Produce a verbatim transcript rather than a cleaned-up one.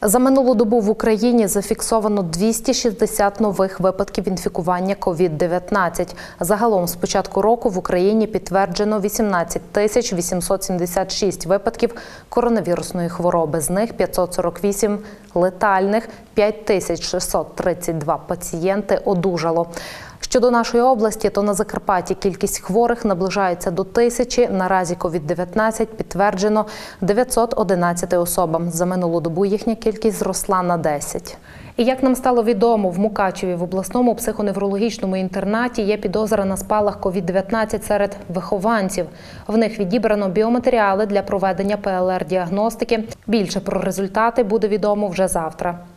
За минулу добу в Україні зафіксовано двісті шістдесят нових випадків інфікування ковід дев'ятнадцять. Загалом з початку року в Україні підтверджено вісімнадцять тисяч вісімсот сімдесят шість випадків коронавірусної хвороби. З них п'ятсот сорок вісім летальних, п'ять тисяч шістсот тридцять два пацієнти одужало. Щодо нашої області, то на Закарпатті кількість хворих наближається до тисячі. Наразі ковід дев'ятнадцять підтверджено дев'ятсот одинадцяти особам. За минулу добу їхня кількість зросла на десять. І як нам стало відомо, в Мукачеві в обласному психоневрологічному інтернаті є підозра на спалах ковід дев'ятнадцять серед вихованців. В них відібрано біоматеріали для проведення пе ел ер-діагностики. Більше про результати буде відомо вже завтра.